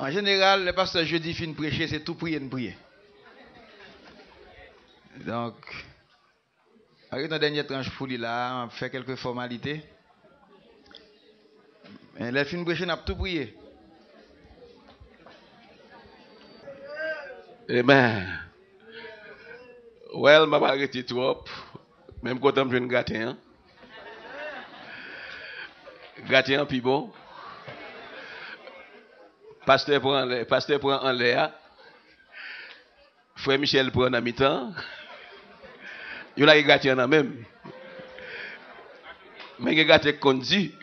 En général, le pasteur jeudi fin prêcher, c'est tout prier de prier. Donc, avec notre dernière tranche pour lui là, on fait quelques formalités. Mais les fins prêcher, on a tout prié. Amen. Well, m'a pas arrêté trop. Même quand on vient gâter, hein. Gâter un puis bon. Pasteur prend en l'air. Frère Michel prend en mi-temps. Il a gâté en même. Mais il gâté conduit.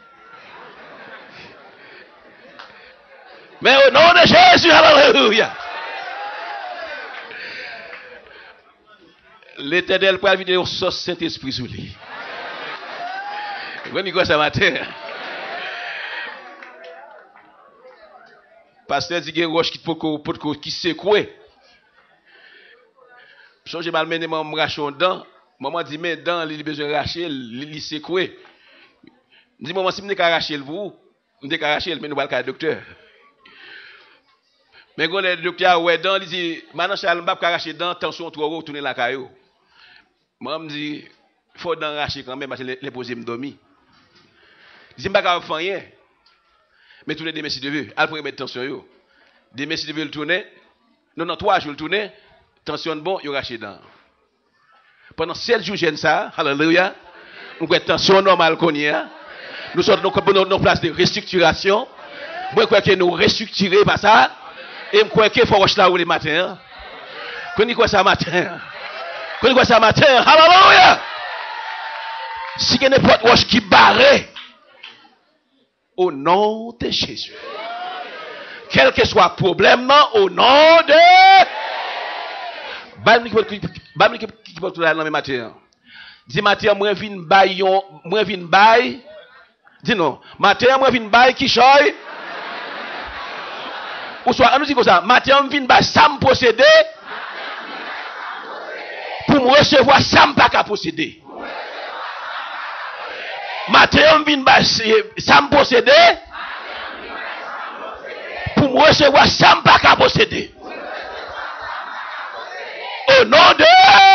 Mais au nom de Jésus, alléluia. L'Éternel peut vider au sauce Saint-Esprit sur lui. Vous voyez quoi ça matin? Pasteur dit qu'il y a une roche qui secoue. Si j'ai mal mené mon rachon dent, maman dit mais dent, il a besoin de racher, il secoue. Dit maman si je ne racher le vous, je ne racher mais nous pas le docteur. Mais quand le docteur ouais dent, il dit maintenant Charles m'a pas racher dent, tension trop haut, tourner la caillou. Maman me dit il faut dent racher quand même parce que les poser me dormir. Il dit pas faire rien. Mais tourner des messieurs de vue, après mettre tension yo. Des messieurs de vue le tourner. Non 3 jours le tourner, tension bon, yo raché dent. Pendant 7 jours j'aime ça, alléluia. On a tension normale qu'on y a. Nous sommes dans nos places de restructuration. Moi crois que nous restructurer par ça et me crois que faut roche là où les matins. Connais quoi ça matin? Connais quoi ça matin? Alléluia. Si que n'importe roche qui barré au nom de Jésus. Quel que soit le problème, au nom de... Bamli qui peut tout là dans le matin. Dis matin, moi vin bail. Dis non. Matin, moi vin bail qui choy. Ou soit, on nous dit comme ça. Matin, vin bail ça me posséder. Pour me recevoir ça me pas qu'à posséder. Matin, vin bail ça me posséder. Pour me recevoir ça me pas qu'à posséder. Au nom de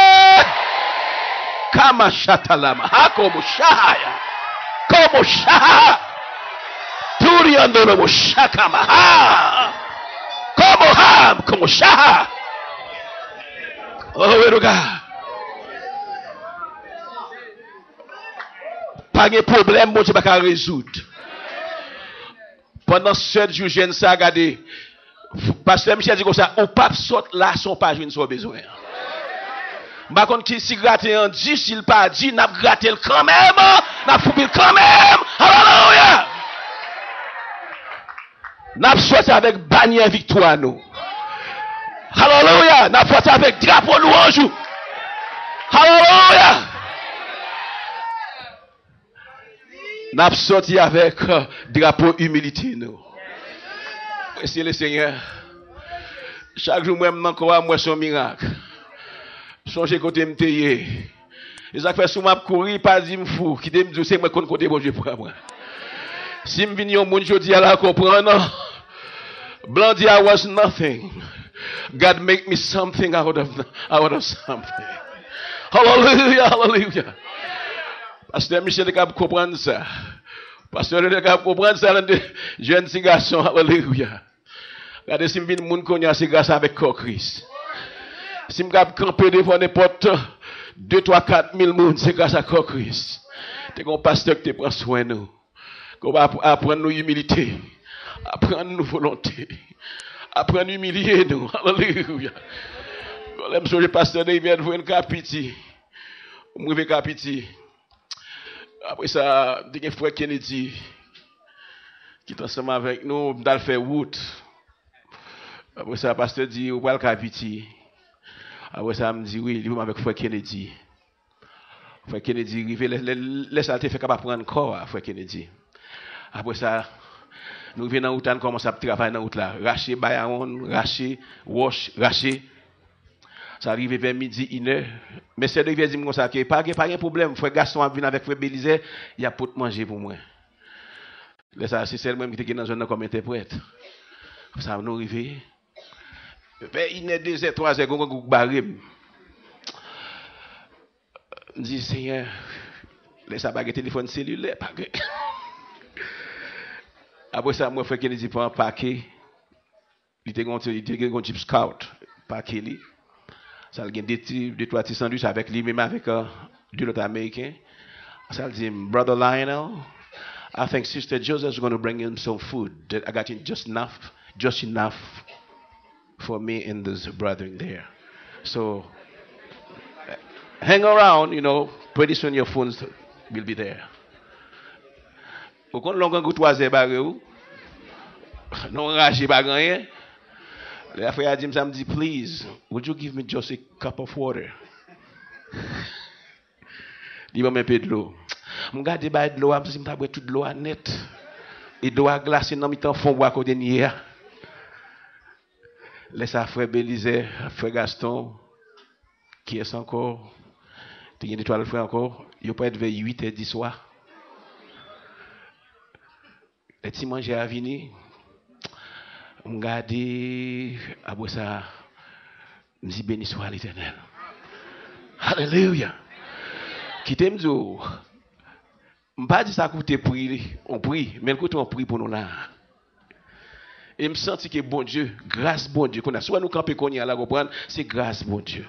Kamachatalama, Hakomo Shahaya, Komo Shaha, Turiandolo Shakamaha, Komo Ham, Komo Shaha. Oh, regarde. Pas de problème, moi je ne peux pas résoudre. Pendant 7 jours, je ne sais pas regarder. Pasteur Michel dit comme ça, au pape saute là, son pas joué son besoin. Par contre, si gratter en 10, s'il pas dit, n'a gratté quand même, n'a foutu quand même. Alléluia. N'a sorti avec bannière victoire nous. Alléluia. N'a sorti avec drapeau louange. Alléluia. N'a sorti avec drapeau humilité nous. Merci le Seigneur. Chaque jour, moi, son miracle. Songez côté m'teye. Et ça fait souvent courir pas dire fou qui me dit c'est moi côté bon Dieu pour moi. Si me vinn moun jodi à la comprendre blanc dit I was nothing. God make me something out of something. Hallelujah, hallelujah. Pasteur Michel est capable comprendre ça. Pasteur est capable comprendre ça jeune garçon. Hallelujah. Regardez si me vinn moun connait c'est grâce avec Christ. Si je suis campé devant n'importe 2, 3, 4 000 personnes, c'est grâce à Christ. C'est un pasteur qui prend soin de nous. Qu'on va apprendre nos humilité, apprendre nos volontés, apprendre à humilier nous. Alléluia. Quand je suis pasteur, il vient de voir un capiti. Je me capiti. Après ça, il y a un frère Kennedy qui est ensemble avec nous, dans le fait route. Après ça, le pasteur dit, où est le capiti? Après ça, me dit oui, il va avec Frère Kennedy. Frère Kennedy, laisse la fait capable prendre corps, Frère Kennedy. Après ça, nous venons dans route, commence à travailler dans route là. Racher, Bayaron, racher, wash, racher. Ça arrive vers midi, 1h. Mais c'est de dire comme ça, qu'il n'y a pas de problème. Frère Gaston a venu avec Frère Bélizé, il y a pour manger pour moi. C'est celle même qui était dans une zone comme interprète. Ça nous arrive. Il est 2 heures, 3 heures, on barré. Je dis, Seigneur, laisse pas téléphone cellulaire. Après ça, moi, je fais qu'il un paquet. Il était un Jeep Scout, paquet. Ça a gagné 2-3 petits sandwichs avec lui, même avec 2 autres Américains. Ça dit, Brother Lionel, I think Sister Joseph's going to bring him some food. I got him just enough for me and those brethren there. So, hang around, you know, pretty soon your phones will be there. Vous comptez longtemps que 3 heures barré ou? Non ragé pas rien. Le frère a dit ça me dit please, would you give me just a cup of water? Il m'a mis un peu de l'eau. Je regarde pas de l'eau, je me dis toute l'eau net. Et de l'eau glacée dans mi temps fond bois côté nier. Laisse à frère Bélisée, frère Gaston qui est encore tu as des toiles frère encore, il peut être vers 8h du soir. Les petits manger à venir. On garde après ça me dit béni soit l'Éternel. Alléluia. Qui t'aime dire on pas dit ça coûter prier, on prie, mais écoute on prie pour nous là. Et me senti que bon Dieu, grâce bon Dieu qu'on a soit nous camper qu'on y a là comprendre, c'est grâce bon Dieu.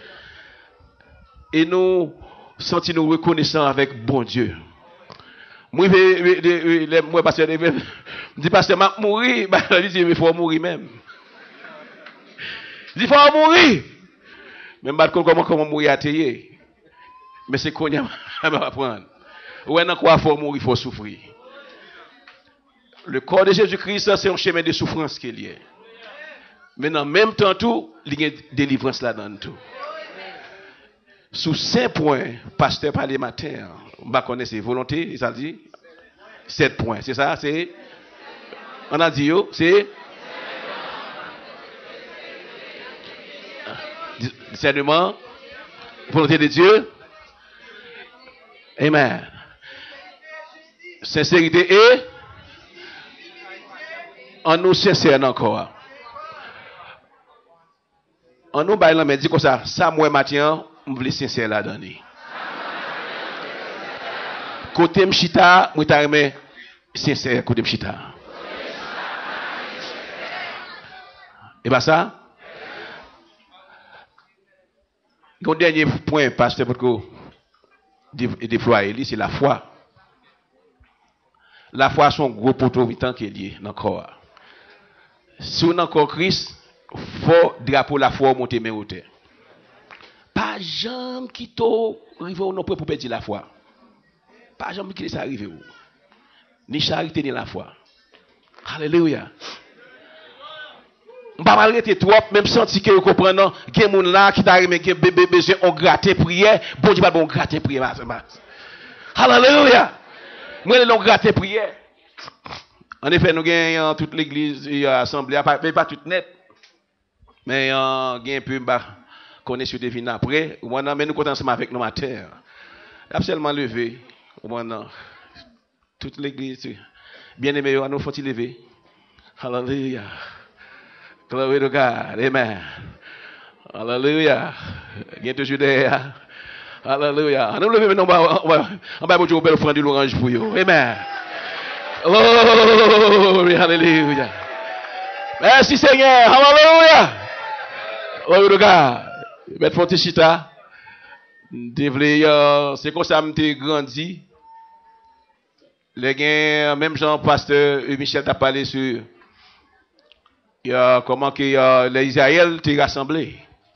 Et nous senti nous reconnaissants avec bon Dieu. Moi pasteur me dit pasteur m'a mourir, il dit il faut mourir même. Il faut mourir. Même pas comment mourir à terre. Mais c'est qu'on y a à prendre. Ouais dans quoi faut mourir, il faut souffrir. Le corps de Jésus-Christ c'est un chemin de souffrance qu'il y a. Mais en même temps tout, il y a délivrance là-dedans tout. Sous 5 points, pasteur parlait matin, on va connaître ses volontés, ça dit 7 points, c'est ça, c'est on a dit c'est discernement, volonté de Dieu. Amen. Sincérité et en nous sincère encore. En nous baillant mais dit comme ça moi matin on veut sincère là dedans. Côté m'chita, moi t'a aimé sincère côté m'chita. Et pas ça? Le dernier point pasteur pour que déployer c'est la foi. La foi son gros poteau vitant qui est lié dans le corps. Si on a encore Christ, faut drapeau la foi monter mais hauteur. Pas jamais qui to rive non pour perdre la foi. Pas jamais qui ça arrive ou. Ni charité ni la foi. Alléluia. On va arrêter trop même senti que comprendre gen moun là qui t'a remet gen bébé besoin on gratter prière, bon Dieu pas bon gratter prière. Alléluia. Moi les gratter prière. En effet nous gagnons toute l'église et assemblée pas toute net. Mais gain un peu connaît sur devine après, mais nous comptons ensemble avec nos matin. Absolument levé. Toute l'église bien aimé nous faut il lever. Alléluia. Glory to God. Amen. Alléluia. Bien toujours derrière. Alléluia. Nous lever maintenant on va vous belle offrande de l'orange pour vous. Amen. Glory. Alléluia. Merci Seigneur. Alléluia. Glory to God. Mettre fonte chita. C'est comme ça m'te grandi. Les gains même Jean pasteur Michel t'a parlé sur comment que les Israël t'es rassemblé.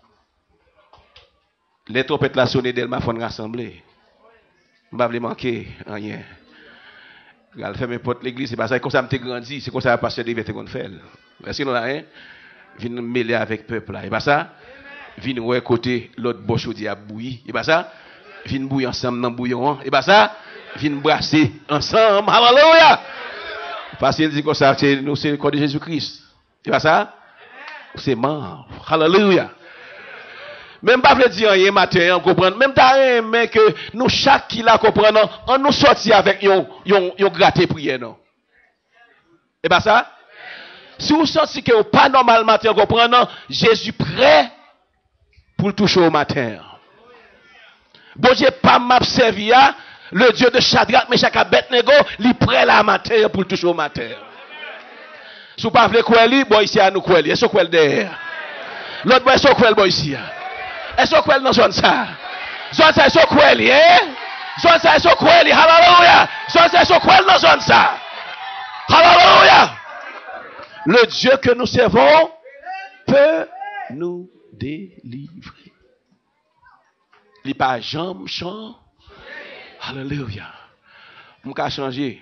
Les trompettes la sonné d'Elma font rassembler. On va pas manquer rien. Elle fait mes potes l'église, c'est pas ça comme ça m'te grandi, c'est comme ça pasteur devait te qu'on fait. Est-ce que nous là hein? Vinn mêler avec peuple là, et pas ça? Vinn ouais côté l'autre bochodi a bouilli, et pas ça? Vinn bouillir ensemble dans bouillon, et pas ça? Vinn brasser ensemble. Alléluia! Parce qu'il dit comme ça, nous c'est le corps de Jésus-Christ. Et pas ça? C'est mort. Alléluia! Même pas veut dire rien matin, comprendre. Même t'as mais que nous chaque qui la comprendre, on nous sortir avec yon gratter prière non. Et pas ça? Si vous sentez que vous pas normal matin, comprenez, Jésus prêt pour le toucher au matin. Bon Dieu pas m'observer, le Dieu de Shadrach, Meshach et Abednego, il prêt la matin pour le toucher au matin. Si vous ne pouvez pas croire, bon ici à nous croire. Est-ce que vous croyez derrière? L'autre boy, est-ce que vous croyez bon ici? Est-ce que vous croyez dans zone ça? Zone ça, est-ce que vous croyez? Zone ça, est-ce que vous croyez? Hallelujah! Zone ça, est-ce que vous croyez dans zone ça? Hallelujah! Le Dieu que nous servons peut nous délivrer. Il n'est pas jamais chant. Alléluia. On peut changer.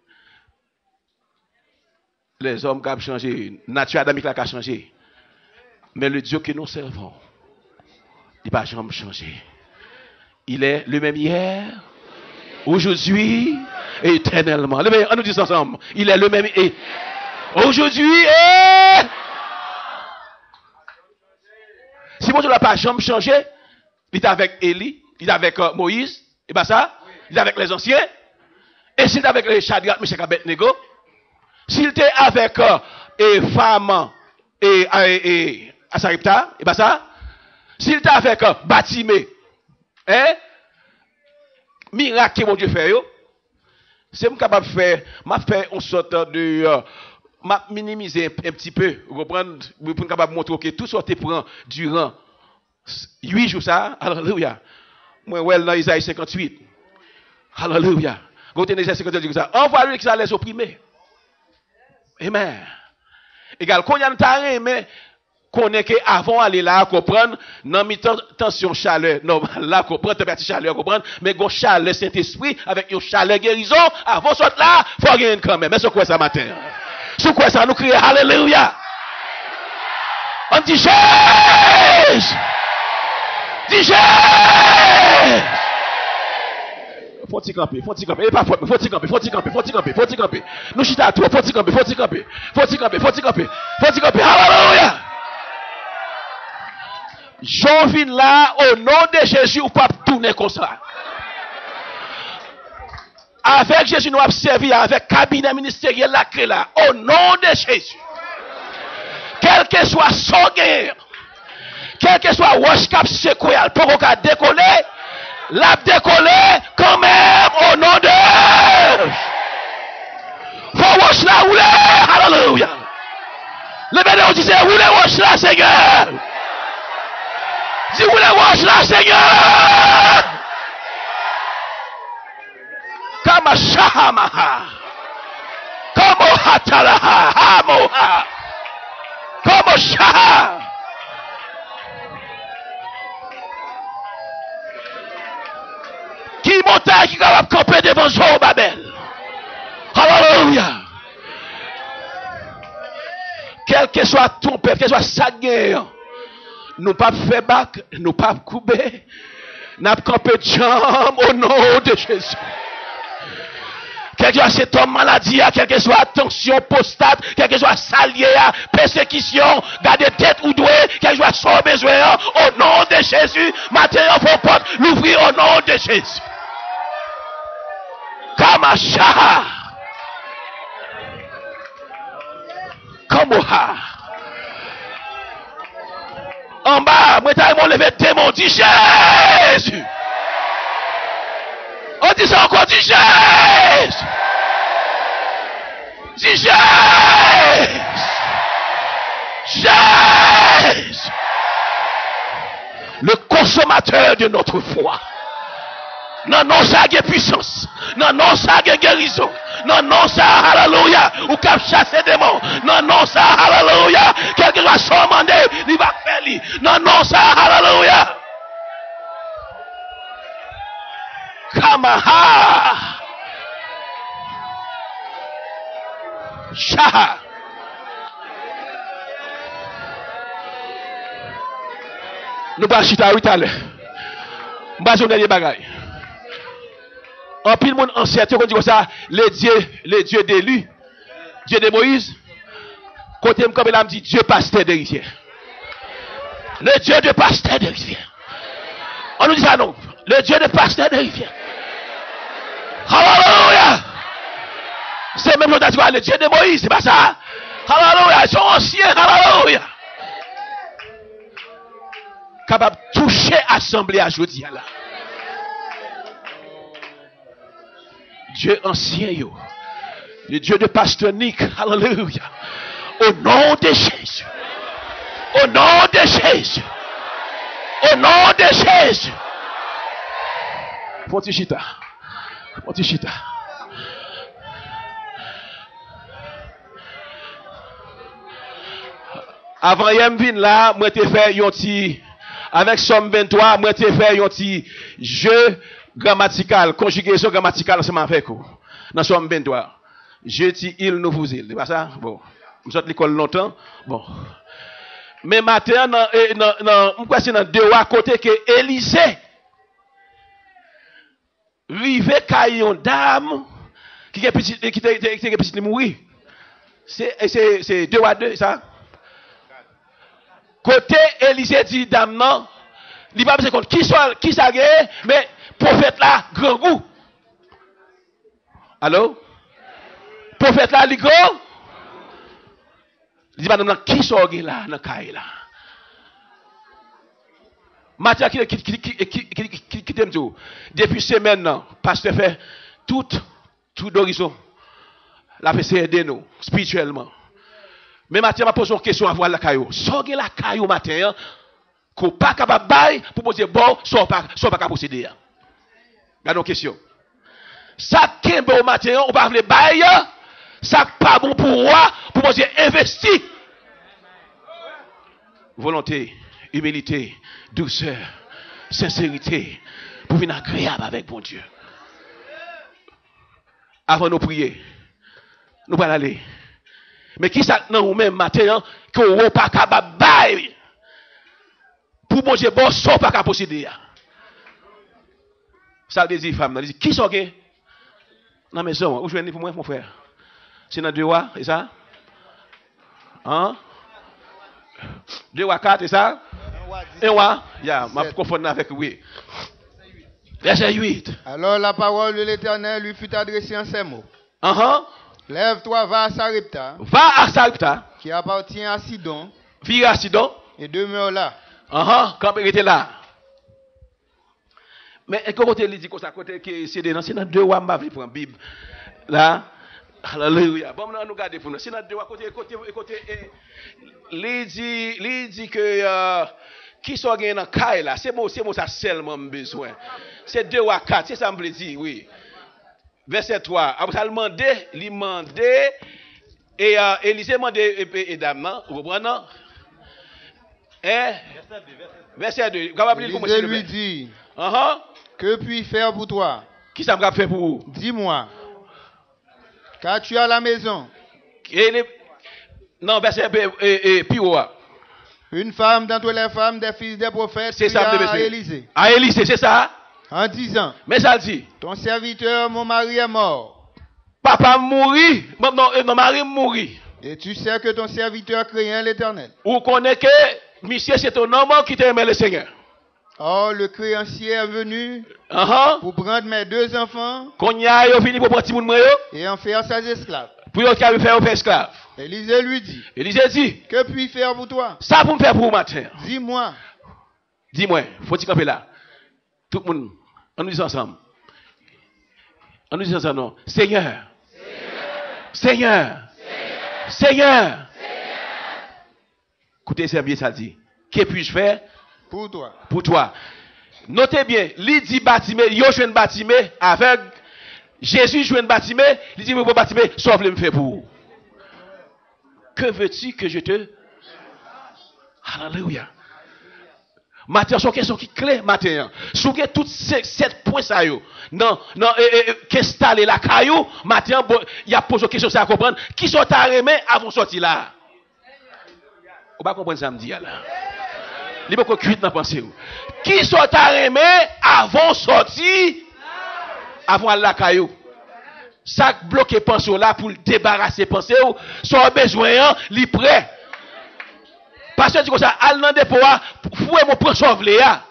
Les hommes ont changé. Nature adamique a changé. Mais le Dieu que nous servons, il n'est pas jamais changé. Il est le même hier, aujourd'hui et éternellement. On nous dit ensemble. Il est le même et aujourd'hui et... Si mon Dieu n'a pas jamais changé, il est avec Élie, il est avec Moïse, et bien ça, il est avec les anciens, et s'il est avec les Shadrach, Meshach et Abednego, s'il était avec les femmes et Sarepta, et bien ça, s'il était avec Batimé, hein, miracle que mon Dieu fait, c'est capable de faire, m'a fait une sorte de, m'a minimiser un petit peu, vous comprenez, pour capable montrer que tout ce que tu prends durant 8 jours ça, alléluia. Moi, ouais, dans Isaïe 58, alléluia. Quand on est Isaïe 58, ça, envoie-lui que ça les opprimer. Amen. Égal, quand il y a un taré, mais qu'on est qu'avant aller là, comprendre, non, mi tension chaleur, non, là, comprendre, température chaleur, comprendre, mais gon chaleur Saint-Esprit, avec une chaleur guérison, avant sorte là, faut gagner quand même. Mais c'est quoi ça matin? C'est quoi ça? Nous crions alléluia. On dit Jésus! Dis faut-il camper, et pas faut-il camper. Nous chita à toi, faut-il camper. Alléluia. J'en viens là, au nom de Jésus, ou pas tourner comme ça. Avec Jésus, nous avons servi avec cabinet ministériel là, au nom de Jésus. Quel que soit son guerre, quel que soit wash cap secoué, pour qu'on décoller, l'a décoller quand même au nom de faut wash la rouler, alléluia. Le bénédiction disait roulez wash la Seigneur. Dis roulez wash la Seigneur. Kama shahamaha. Kamo hatalaha. Hamoha. Kamo shaha. Qui montagne qui est capable de camper devant Zorobabel. Alléluia. Quel que soit ton père, quel que soit sa guerre, nous pas faire bac, nous pas couper, nous pas camper de jambes au nom de Jésus. Quel que soit cet homme maladie, quel que soit tension, postate, quel que soit salier, persécution, garder tête ou doué, quel que soit son besoin, au nom de Jésus, matin, vos portes, l'ouvrir au nom de Jésus. Kamasha. Kamoha. En bas, moi, t'as mon levé démon, dit Jésus. On dit ça encore, dit Jésus. Dis Jésus. Jésus. Le consommateur de notre foi. Non, ça a puissance. Non, ça a guérison. Non, ça a alléluia. Ou cap chasser démons. Non, ça a alléluia. Quelque chose soit mandé, il va faire lui. Non, ça a alléluia. Kamaha. Shaha. Nous allons chita tout à l'heure. Nous allons dernier bagaille. En pile monde ancien, tu dis ça, les dieux d'Élu, Dieu de Moïse, côté comme il a dit Dieu pasteur de rivière. Le Dieu de pasteur de rivière. On nous dit ça non, le Dieu de pasteur de rivière. Alléluia. C'est même le Dieu de Moïse, c'est pas ça. Alléluia. Ils sont anciens. Alléluia. Capable de toucher l'assemblée à jeudi là. Dieu ancien, yo. Le Dieu de pasteur Nick. Alléluia. Au nom de Jésus. Au nom de Jésus. Au nom de Jésus. Fontichita. Fontichita. Avant yem vin là, moi te fait yon ti avec Somme 23, moi te fait yon ti jeu grammatical, conjugaison grammaticale ensemble avec vous. Dans Somme 23. Je dis il nous vous il, c'est pas ça? Bon. Nous sommes à l'école longtemps. Bon. Mais matin, c'est dans deux à côté que Élisée rive caillon dame qui est petit mourir. C'est deux à deux, ça? Côté Élisée dit dame non, il va pas compte qui ça gagne, mais prophète là grand goût. Allô? Prophète là li grand. Il dit madame qui ça gagne là dans caille là. Matin qui t'aime tout. Depuis semaine non, pasteur fait tout d'horizon. La fait aider nous spirituellement. Mais Mathieu m'a posé une question avant la caillou. Sorgez la caillou matin, qu'on pas capable bail pour poser bon, soit pas capable posséder. Gardons question. Ça qui est bon matin, on va le bail, ça pas bon pour moi, pour poser investi. Volonté, humilité, douceur, sincérité, pour venir agréable avec bon Dieu. Avant de prier, nous allons aller. Mais qui ça dans nous-mêmes matin qu'on n'est pas capable de pour manger bon sans pas capable posséder. Ça veut dire femme, dit qui sont dans la maison où je viens pour moi mon frère. C'est dans 2 rois, c'est ça? Hein? 2 rois 4, c'est ça? 1 roi, m'a confondre avec oui. Verset 8. Alors la parole de l'Éternel lui fut adressée en ces mots. Lève-toi, va à Sarepta. Va à Sarepta. Qui appartient à Sidon. Vire à Sidon. Et demeure là. Quand il était là. Mais comment il dit que ça côté que c'est dans 2 rois m'a prendre Bible. Là. Alléluia. Bon nous regarder pour nous. C'est dans 2 rois côté il dit que qui sont gagnés dans caille là, c'est bon ça seulement besoin. C'est 2 rois 4, c'est ça me dire oui. Verset 3. Après ça, il demandait, et Élisée demandait, et dame, vous comprenez? Verset 2. Élisée lui dit, que puis-je faire pour toi? Qui ça me fait pour vous? Dis-moi. Qu'as-tu à la maison? Non, verset puis une femme d'entre les femmes des fils des prophètes, c'est ça, à Élisée. À Élisée, c'est ça? En disant, mais ça dit, ton serviteur, mon mari est mort. Papa mourit, mon mari mourit. Et tu sais que ton serviteur craignait l'Éternel. Ou connaît que, monsieur, c'est ton homme qui t'aimait le Seigneur. Or, le créancier est venu pour prendre mes 2 enfants et en faire ses esclaves. Pour esclaves. Élisée lui dit, que puis-je faire pour toi? Ça pour me faire pour matin. Dis-moi. Dis-moi, faut-il camper là? Tout le monde, on nous dit ensemble. On nous dit ensemble, non. Seigneur. Seigneur. Seigneur. Écoutez, servir ça dit. Que puis-je faire? Pour toi. Pour toi. Notez bien, il dit bâtiment, yo joue un bâtiment avec Jésus joue un bâtiment, il dit pour bâtiment, sauf le me faire pour. Que veux-tu que je te? Alléluia. Matin, son question qui clé matin. Souvenez toutes ces 7 points ça yo. Non, qu'installer la caillou, matin il y a posé question ça à comprendre. Qui sont arrêtés avant sortir là? On va comprendre ça me dit là. Il faut qu'on cuite dans pensée. Qui sont arrêtés avant sortir avant la caillou? Ça bloqué pensée là pour débarrasser pensée ou soit besoin li prêt. Parce que dit comme ça, al nan dépôt, foué mon prend sauver là.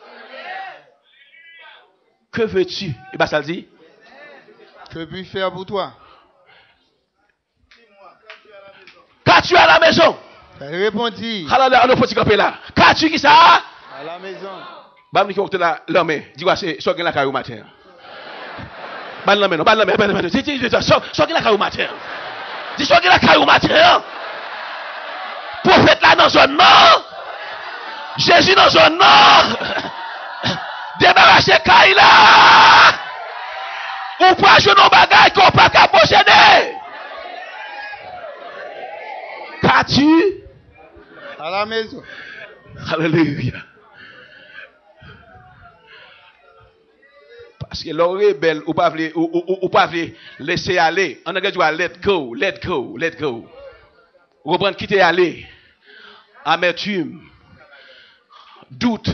Que veux-tu? Et bien ça dit. Que puis-je faire pour toi? Qu'as-tu à la maison? Elle répondit. Alléluia, on peut camper là. Qu'as-tu qui ça? À la maison. Bah, me dit là, l'homme, dis-moi, c'est soit la caillou matin. Bah, l'homme, non, bah, l'homme, soit la caillou matin. Dis, soit la caillou matin. Prophète là dans un nom. Jésus dans un nom. Débarrassez caille là. Ou pas jouer nos bagages qu'on pas qu'à posséder. Qu'as-tu? À la maison. Alléluia. Parce que l'oreille belle, ou pas laisser aller. En anglais, tu vas let go, let go, let go. Reprendre, quitter aller. Amertume. Doute.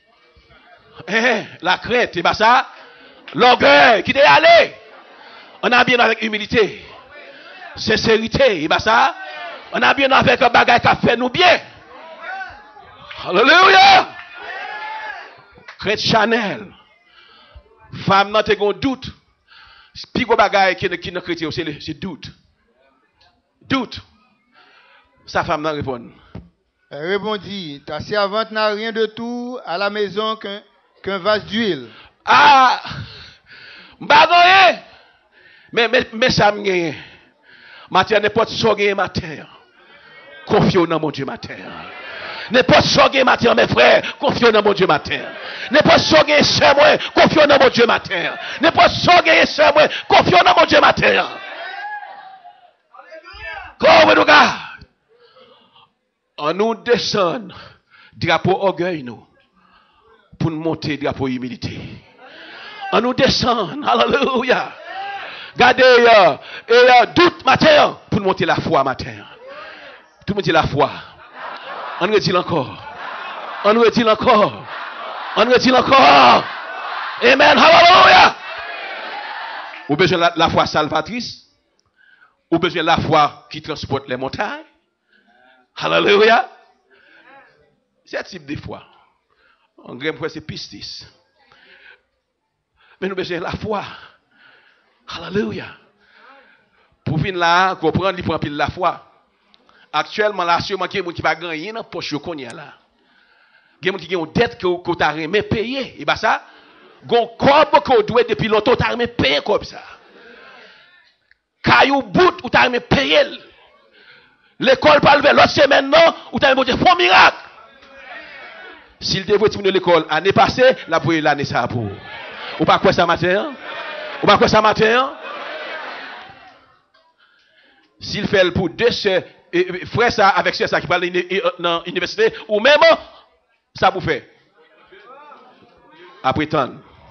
La crainte, c'est pas ça? L'orgueil, quitter aller. On a bien avec humilité. Sincérité, c'est pas ça? On a bien avec un bagage qui a fait nous bien. Alléluia. Crainte Chanel. Femme n'a pas de doute. Puis gros bagage qui est chrétien, c'est doute. Doute. Sa femme n'a répondu. Elle répondit, ta servante n'a rien de tout à la maison qu'un vase d'huile. Ah, m'bagouye. Mais ça m'gagne. Matin n'importe ce qui matin. Confions dans mon Dieu matin. N'importe ce qui matin, mes frères, confions dans mon Dieu matin. N'importe ce qui est moi, confions dans mon Dieu matin. N'importe ce qui est moi, confions dans mon Dieu matin. Comment nous regarde? On nous descend drapeau orgueil nous pour nous monter drapeau humilité. On nous descend, alléluia. Gardez doute matin pour nous monter la foi matin. Tout le monde dit la foi. On retire encore. On retire encore. On retire encore. Amen. Hallelujah. Ou besoin la foi salvatrice. Ou besoin la foi qui transporte les montagnes. Hallelujah. C'est un type de foi. En grec, c'est pistis. Mais nous besoin la foi. Hallelujah. Pour venir là, comprendre, il faut pile la foi. Actuellement, là, sûrement, il y a des gens qui ne va gagner dans la poche qu'on y a là. Il y a des gens qui ont une dette que tu as remis payer. Et bien ça, il y a un corps que tu dois depuis longtemps, tu as remis payer comme ça. Caillou bout, ou tu as remis payer. L'école parle vers l'autre semaine, non, ou tu as remis un miracle. S'il devait terminer l'école l'année passée, la pour l'année ça pour. Ou pas quoi ça matin? Ou pas quoi ça matin? S'il fait pour deux sœurs, frère ça avec sœur ça qui parle dans l'université, ou même ça vous fait. Après tant.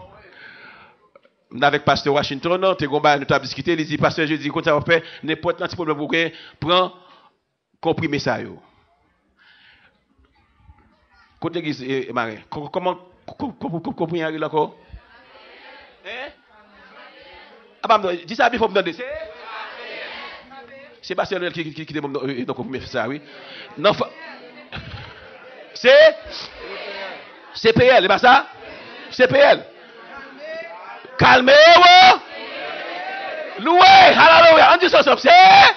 Avec pasteur Washington, nous avons discuté, il dit pasteur, je dis quand ça va faire n'importe quel problème vous prend comprimer ça yo. Côté l'église Marie, comment comprimer encore? Hein? Ah bah dis ça il faut me donner. C'est pas Sébastien qui demande donc ça, oui. Non, c'est CPL, c'est pas ça? CPL. Calmez-vous. Louez, alléluia. On dit ça ensemble. C'est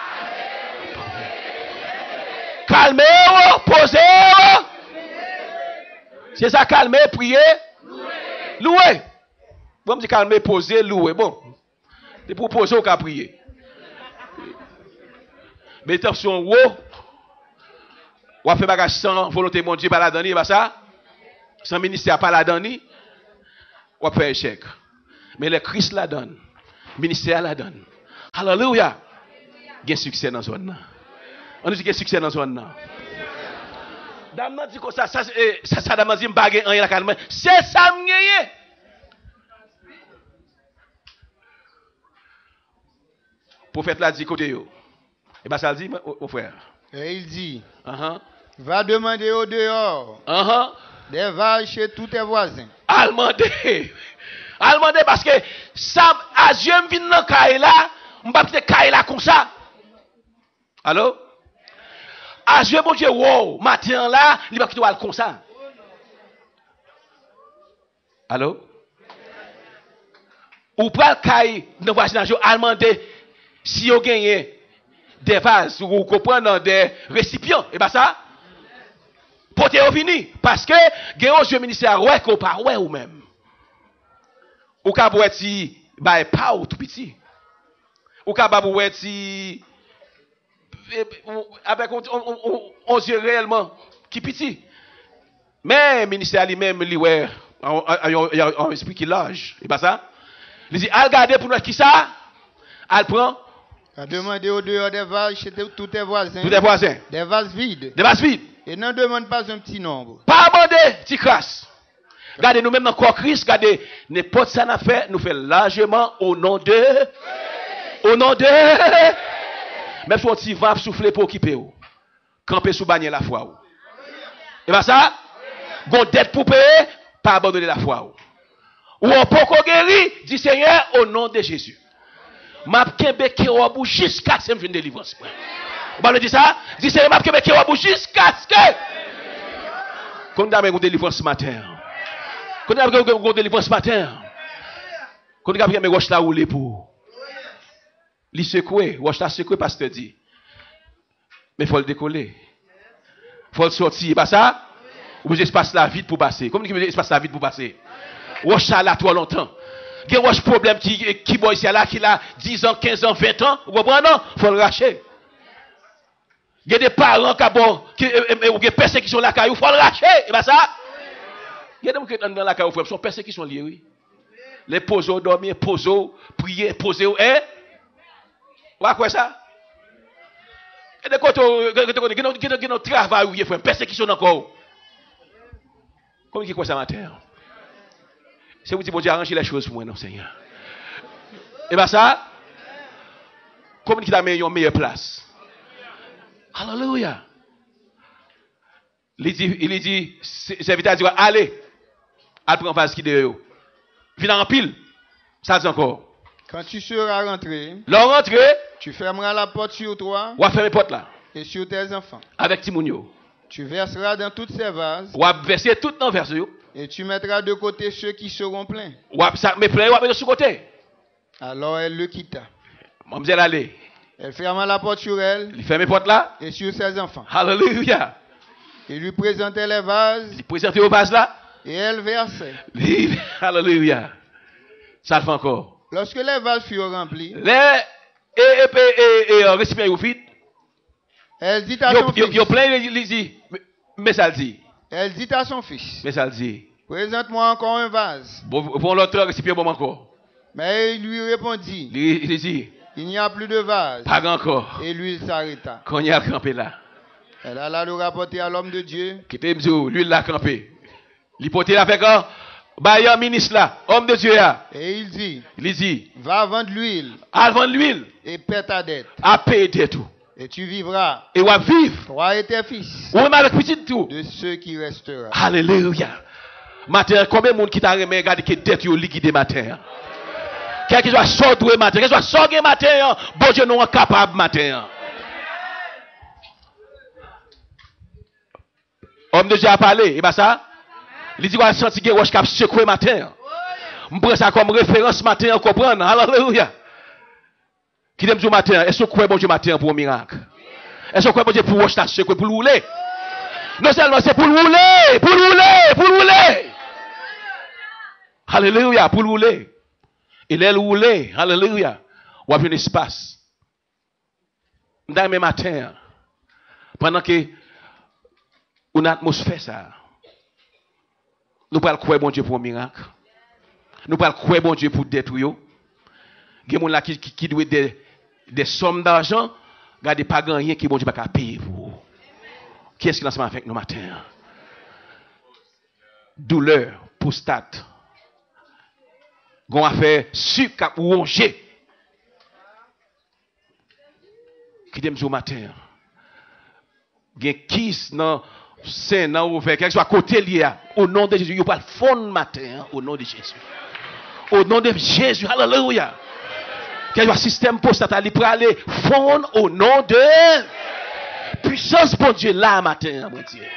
calmez-vous, posez-vous. C'est ça, calmer, prier. Louer. Bon, me dit calmer, poser, louer. Bon. C'est pour poser ou qu'à prier. Mais attention, ou fait bagage sans volonté mon Dieu, pas la donner, pas ça? Sans ministère, pas la donner, ou fait échec. Mais le Christ la donne, le ministère la donne. Alléluia. Il y a succès dans la zone. On dit qu'il y a succès dans la zone. Dame dit que ça dame dit m'bague en la calme. C'est ça m'gagné. Prophète l'a dit côté yo. Et bien ça le dit, mon frère. Et il dit, va demander au dehors des vaches chez tous tes voisins. Allemandé parce que ça, à Dieu me vient dans Kaila, je ne vais pas Kaila comme ça. Allô? À Dieu, mon Dieu, wow, matin là, il va quitter comme ça. Allô? Ou pas Kaila dans le voisinage, Allemandé, si vous gagnez des vases, ou comprendre des récipients. Et bien ça, porter au fini. Parce que, il y a un ministère, ouais, qu'on pas, ouais, ou même. Ou ka pou eti, bah, pas ou tout petit. Ou ka ba pou eti, avec on dit réellement, qui petit. Mais, ministère lui-même, lui, ouais, il y a un esprit qui lâche. Et bien ça, il dit, al garder pour nous qui ça, al prend. A demandé au dehors des vases chez tous tes voisins. Tous tes voisins. Des vases vides. Des vases vides. Et n'en demande pas un petit nombre. Pas demander, petit crasse. Regardez nous-mêmes dans le corps Christ, regardez, n'importe ça n'a fait, nous fait largement au nom de. Au nom de. Même si on t'y va souffler pour occuper ou. Camper sous bannière la foi ou. Et bien ça, gon dette pour payer, pas abandonner la foi ou. Ou on peut qu'on guérit, dit Seigneur, au nom de Jésus. M'a kembe kewabu jusqu'à ce que je délivrance. Vous parlez de ça? Dit Seigneur, m'a kembe kewabu jusqu'à ce que. Quand on a une délivrance ce matin. Quand on a une délivrance ce matin. Quand on a une roche là où les pour. Li secoué, roche là secoué, pasteur dit. Mais il faut le décoller. Il faut le sortir. Pas ça? Ou vous espace la vide pour passer. Comment vous espace la vide pour passer? Roche là trop longtemps. Il y a un problème qui boit ici là, qui a 10 ans, 15 ans, 20 ans. Vous comprenez? Non? Il faut le racher. Il y a des parents qui ont des persécutions là, il faut le racher. Et bien ça? Il y a des gens qui sont dans la caille, ils sont persécutions liées, oui. Les poser, dormir, poser, prier, poser, hein? Vous voyez quoi ça? Il y a des côtés qui ont travail, oui, frère, persécution encore. Comment est-ce que ça matin? C'est vous qui bon Dieu arranger les choses pour moi, non, Seigneur. Et bien ça, comment est-ce qu'il a mis une meilleure place? Alléluia. Il dit, serviteur dit, allez, allez prendre un vase qui est dehors. Viens en pile. Ça dit encore. Quand tu seras rentré, tu fermeras la porte sur toi. Ou fermer la porte là. Et sur tes enfants. Avec Timounio. Tu verseras dans toutes ces vases. Ou verser tout dans verse. Et tu mettras de côté ceux qui seront pleins. Ou ça me plein, ou mettre sur côté. Alors elle le quitta. Mademoiselle allez. Elle ferma la porte sur elle. Il ferme la porte là. Et sur ses enfants. Alléluia. Il lui présentait les vases. Il présentait les vases là. Et elle versait. Alléluia. Ça le fait encore. Lorsque les vases furent remplis. Et récipient au vide. Elle dit à son fils. Il y a plein, il dit. Mais ça le dit. Elle dit à son fils. Mais ça le dit. Présente-moi encore un vase. Bon, l'autre récipient bon encore. Mais il lui répondit. Il dit. Il n'y a plus de vase. Pas encore. Et l'huile s'arrêta. Quand il a campé là. Elle alla le rapporter à l'homme de Dieu. Qui était l'huile l'a campé. Il portait avec un bailleur ministre là, homme de Dieu là. Et il dit. Va vendre l'huile. À vendre l'huile. Et paie ta dette. À payer tout. Et tu vivras. Et on va vivre. Toi et tes fils. Ou même avec petit tout. De ceux qui resteront. Alléluia. Matin, combien de monde qui t'a regardé que dette yo liquide matin? Quel que soit sortir matin, quel que soit sortir matin, bon Dieu nous est capable matin. Homme de Dieu a parlé, et bien ça, il dit qu'on a senti que je suis secoué matin. Je prends ça comme référence matin, comprendre. Alléluia. Qui t'aime du matin, est-ce que vous croyez bon Dieu matin pour un miracle? Est-ce que vous croyez bon Dieu pour vous secouer, pour rouler? Non seulement c'est pour rouler, pour rouler, pour rouler. Alléluia, pour rouler. Il est roulé, alléluia. On a un espace. Dans le matin, pendant que une atmosphère ça, nous parlons croire bon Dieu pour un miracle. Nous parlons croire bon Dieu pour détruire. Il y a des gens qui doivent des sommes d'argent, regardez pas rien qui bon Dieu pas payer pour. Qui est-ce qui lance avec nous matin? Douleur, prostate. Gon affaire sucre cap ronger. Qui t'aime au matin? Gen kiss nan sein nan ouvert, quel soit côté lié au nom de Jésus, il pas le fond matin au nom de Jésus. Au nom de Jésus, alléluia. Quel soit système prostate li pour aller fond au nom de puissance pour Dieu là matin, mon Dieu.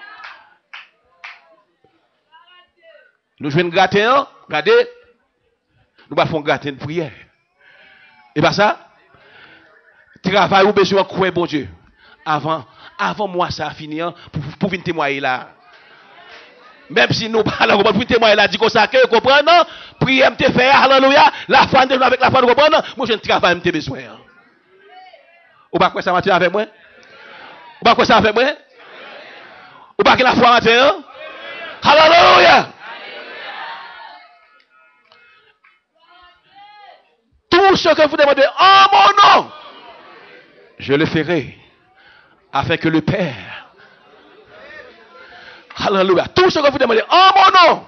Nous jouons gratin, regardez. Nous allons faire gratin de prière. Et bien ça, Travail ou besoin de bon Dieu. Avant moi ça a fini pour venir témoigner là. Même si nous parlons pour témoigner là, dit comme ça, que comprendre, prier me faire, alléluia, la foi avec la foi, nous comprendre, moi j'ai un travail me besoin. Ou pas quoi ça matin avec moi? Ou pas quoi ça avec moi? Ou pas que la foi matin? Alléluia! Tout ce que vous demandez en mon nom, je le ferai afin que le Père, alléluia, tout ce que vous demandez en mon nom,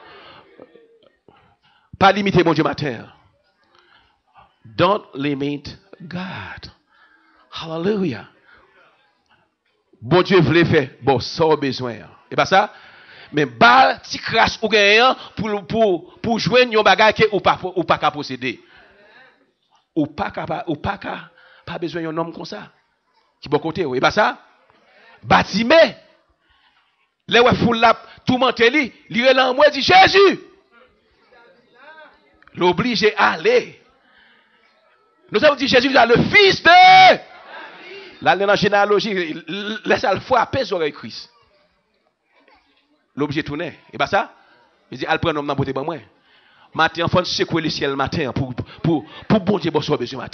pas limiter mon Dieu matin. Don't limit God. Hallelujah. Bon Dieu voulait faire, bon, ça a besoin. Et pas ça? Mais bal, si crasse ou gagnant pour jouer un bagage que ou pas qu'à posséder. Ou pas besoin d'un homme comme ça. Qui bon côté, et pas ça? Bâtiment. Les ouais foule là, tout menté li, li relan moi dit Jésus. L'obligé à aller. Nous avons dit Jésus le fils de. Là, dans la généalogie, laisse-le frapper sur les Christ. L'objet tourné. Et pas ça? Il dit, elle prend un homme dans beauté pour moi. Matin, enfant, secouer le ciel matin pour bon Dieu, bon besoin matin.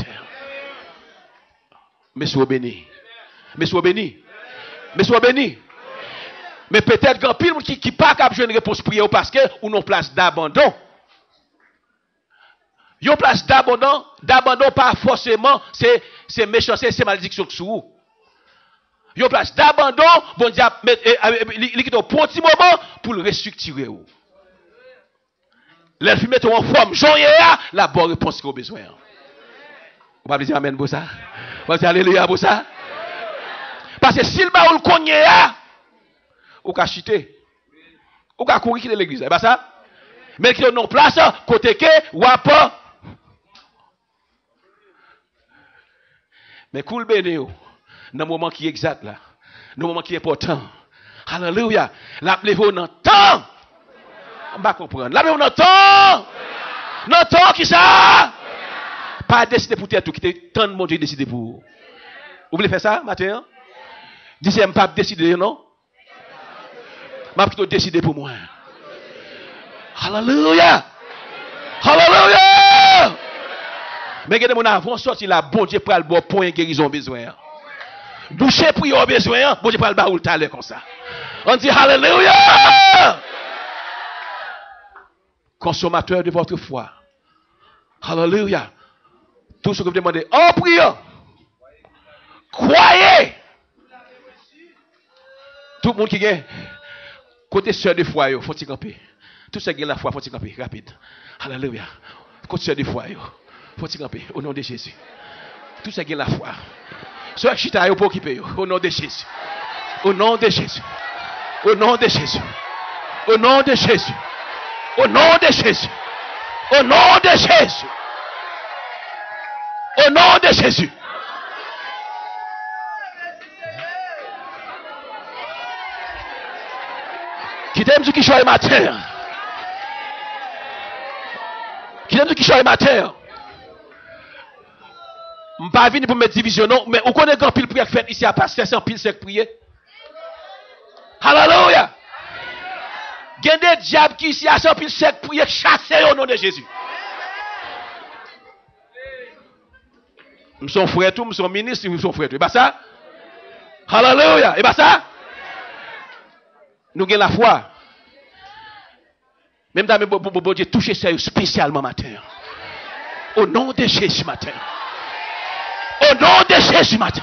Mais sois béni. Mais sois béni. Mais sois béni. Mais peut-être qu'un pile qui pas capable de une réponse prière parce que ou non place d'abandon. Une place d'abandon pas forcément c'est méchanceté, c'est malédiction sur vous. Une place d'abandon, bon Dieu il quitte un petit moment pour le restructurer. Les filles mettent en forme, joyeuse, la bonne réponse qu'on a besoin. On va dire amen pour ça. On va dire alléluia pour ça. Parce que s'il va le cogner, ou qu'à chuter, ou qu'à courir quitter l'église, c'est pas ça? Mais qui non place, côté que, ou pas. Mais cool béni, dans le moment qui est exact là, dans le moment qui est important. Alléluia. La levé dans temps. On va comprendre. La levé dans temps. Dans temps qui ça? Pas décider pour tout, qui est tant de mon Dieu décider pour vous. Vous voulez faire ça, matin? Dites, je ne pas décider, non? Je vais plutôt décider pour moi. Alléluia! Alléluia! Mais quand on avance sorti là, bon Dieu prend le bon point guérison besoin. Boucher prière besoin, bon Dieu prend le baoul talent comme ça. On dit alléluia! Consommateur de votre foi. Alléluia. Tout ce que vous demandez en priant. Croyez. Tout le monde qui est côté sœur de foi, il faut s'y camper. Tout ce qui est la foi, il faut s'y camper. Rapide. Alléluia. Côté sœur de foi, il faut s'y camper. Au nom de Jésus. Tout ce qui est la foi. Sœur Chita, il faut occuper. Au nom de Jésus. Au nom de Jésus. Au nom de Jésus. Au nom de Jésus. Au nom de Jésus. Au nom de Jésus. Au nom de Jésus. Qui t'aime ce qui choisit ma terre. Qui t'aime ce qui choisit ma terre. Je ne vais pas venir pour me divisionner, mais on connaît grand pile prière fait ici à pasteur sans pile sec prier. Alléluia. Il y a des diables qui ici à sans pile sec prier chasser au nom de Jésus. Nous sommes frères, nous sommes ministres, nous sommes frères. Et pas ça? Alléluia. Et pas ça? Nous avons la foi. Même dans mes Dieu toucher ça spécialement matin. Au nom de Jésus matin. Au nom de Jésus matin.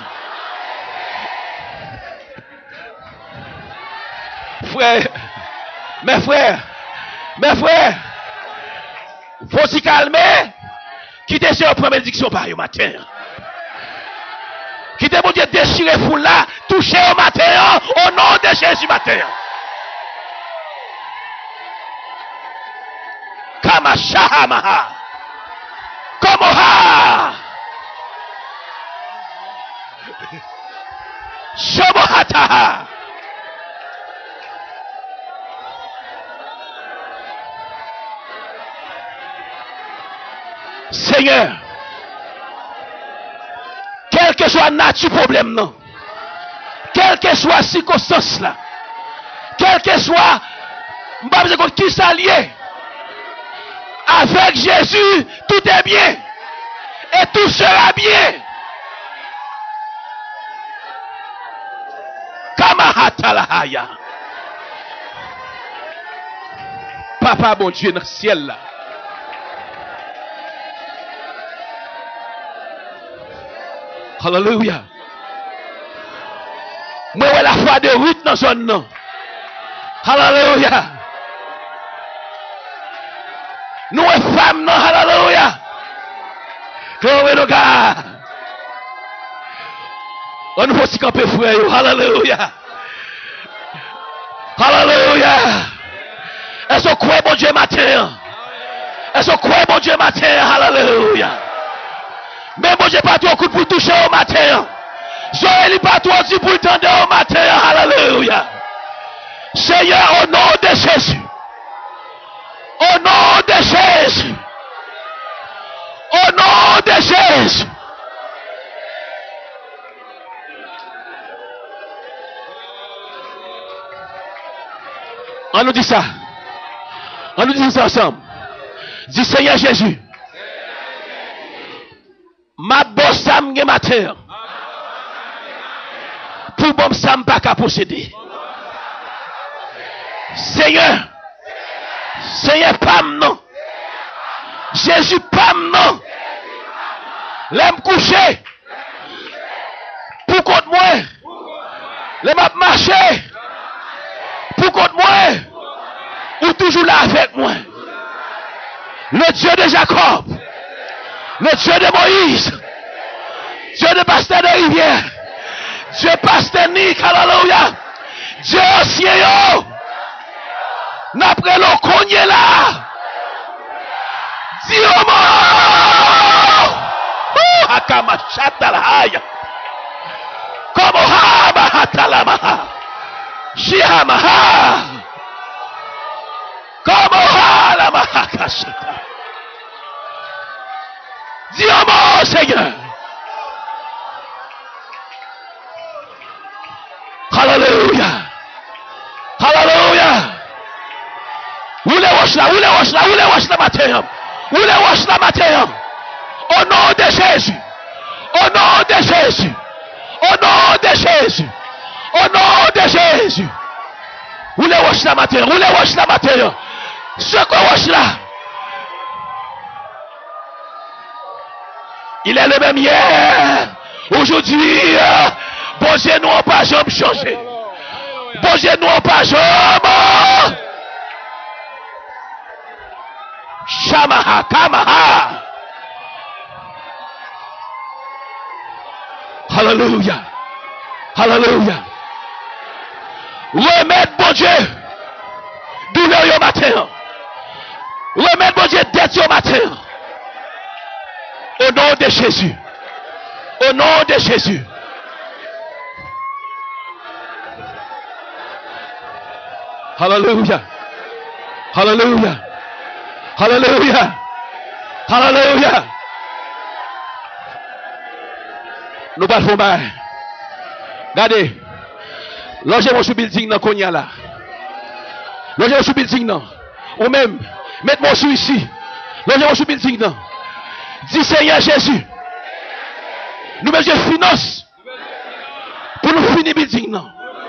Frère, mes frères, faut s'y calmer. Quittez sur la première bénédiction par le matin. Quittez mon Dieu déchirer foule là, toucher au matin, au nom de Jésus matin. Kamashahamaha. Komoha. Shobohataha. Seigneur, quel quel que soit nature problème, non. Quelle que soit la circonstance là. Quel que soit, qui s'allie. Avec Jésus, tout est bien. Et tout sera bien. Kamahatalahaya. Papa, bon Dieu, dans le ciel là. Hallelujah. Moi, la foi de Ruth dans son nom. Hallelujah. Nous, femmes, non, hallelujah. Glory to God. On nous aussi camper frère. Hallelujah. Hallelujah. Est-ce qu'on croit bon Dieu matin? Est-ce qu'on croit bon Dieu matin? Hallelujah. Mais bon Dieu pas trop coup pour toucher au matin. Joël pas trop dit pour tendre au matin. Hallelujah. Seigneur, au nom de Jésus. Au nom de Jésus. Au nom de Jésus. On nous dit ça. On nous dit ça ensemble. Dis Seigneur Jésus. Ma bosse sam gen matin. Pour bon sam pas qu'à posséder. Seigneur. Seigneur pam non. Jésus pam non. L'aime coucher. Pour contre moi. L'aime marcher. Pour contre moi. Ou toujours là avec moi. Le Dieu de Jacob. Le Dieu de Moïse. Dieu de Pasteur de Rivière. Dieu Pasteur Nick. Alléluia. Dieu ancien yo. N'après l'on cogné là. Dieu mort. Hakama chatalaya. Comme haba hatalamaha. Shihamaha. Comme halamaha kashata. Dieu mort, Seigneur. Hallelujah. Hallelujah. Où les roches là, où les roches là, où les roches là matin. Où les roches là matin. Au nom de Jésus. Au nom de Jésus. Au nom de Jésus. Au nom de Jésus. Où les roches là matin. Où les roches là matin. Ce qu'on roche là. Il est le même hier. Aujourd'hui, bon Dieu, nous n'avons pas jamais changé. Bon Dieu, nous n'avons pas jamais. Shamaha, Kamaha. Hallelujah. Hallelujah. Remettre bon Dieu. Douleur au matin. Remettre bon Dieu dette au matin. Au nom de Jésus. Au nom de Jésus. Hallelujah. Hallelujah. Hallelujah. Hallelujah. Nous parlons pas. Regardez. Logez-moi sous building dans Konya là. Logez-moi sous building non. Ou même, mettez-moi sous ici. Logez-moi sous building non. Dis Seigneur Jésus. Nous mettons finance. Pour nous finir building non.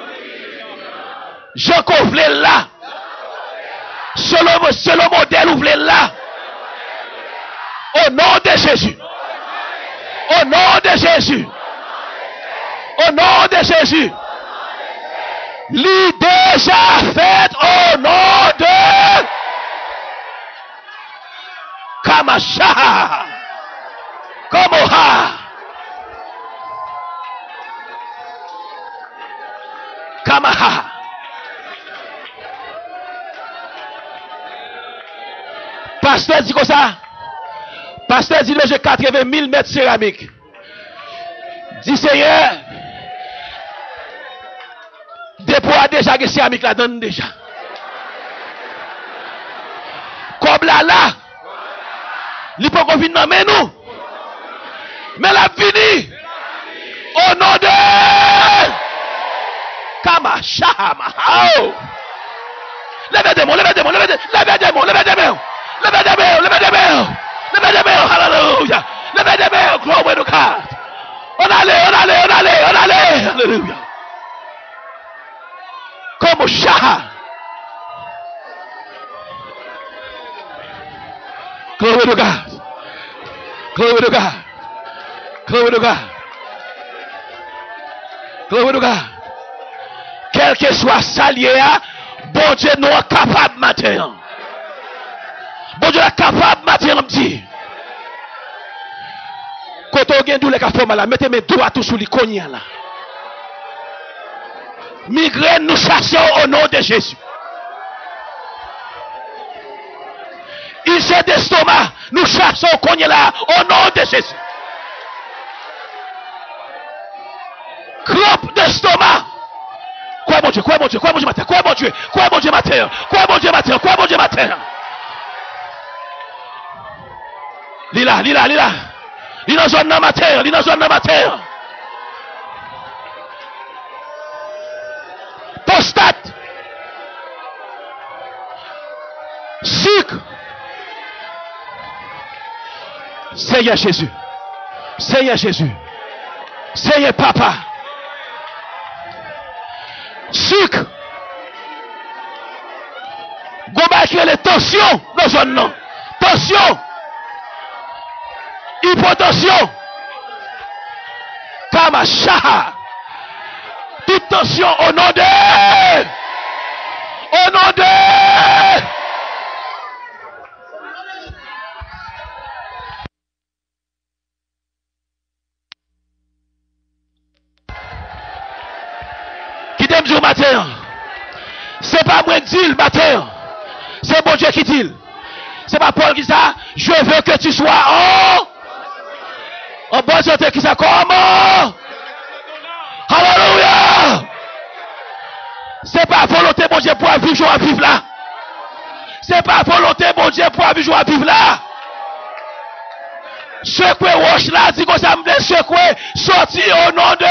Jean Kovle là. Selon modèle ouvrez là. Au nom de Jésus. Au nom de Jésus. Au nom de Jésus. L'idée déjà faite au nom de Kamasha. Komoha. Kamaha. Pasteur dit comme ça. Pasteur dit j'ai 80 000 mètres céramique. Dit Seigneur, dépôt a déjà que céramique la donne déjà. Comme là, il peut qu'on vienne dans nous. Mais la fini. Au nom de Kama Shama. Levez des mots, levez des mots, levez des mots, levez des mots. Levez des mots, levez des mots. Levez des mots, hallelujah. Levez des mots, glory to God. On allait. Hallelujah. Comme Shah. Glory to God. Glory to God. Glory to God. Glory to God. Quel que soit salier, bon Dieu nous est capable matin. Bon Dieu est capable matin, me dit. Quand on gagne douleur ka forme là, mettez mes doigts tout sous les cognac là. Migraine nous chassons au nom de Jésus. Ulcère d'estomac, nous chassons au cognac là au nom de Jésus. Crampe d'estomac. Quoi mon Dieu matin. Lila. Il dans zone matin. Prostate. Sucre. Seigneur Jésus. Seigneur Papa. Sucre. Gobaker les tensions dans zone non. Tension. Hypotension. Kamasha. Toute tension au nom de. Qui t'aime du matin. C'est pas moi qui dis le matin. C'est bon Dieu qui dit. C'est pas Paul qui dit ça. Je veux que tu sois en bonne santé qui ça comment? Alléluia! C'est pas volonté bon Dieu pour vivre là. C'est pas volonté bon Dieu pour vivre là. Secouer roche là, dit que ça me laisse secouer, sorti au nom de.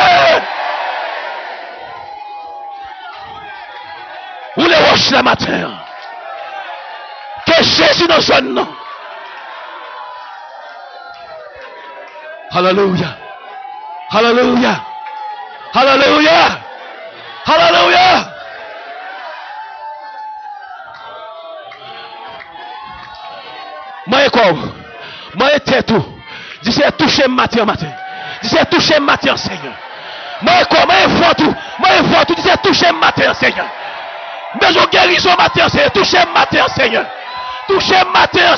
Où les roches la matin? Que Jésus nous sonne. Hallelujah. Moi tête tout. Dis c'est toucher matin. Dis c'est toucher matin Seigneur. Moi fort tout. Dis c'est toucher matin Seigneur. Mais je guérison matin Seigneur. Toucher matin Seigneur. Toucher matin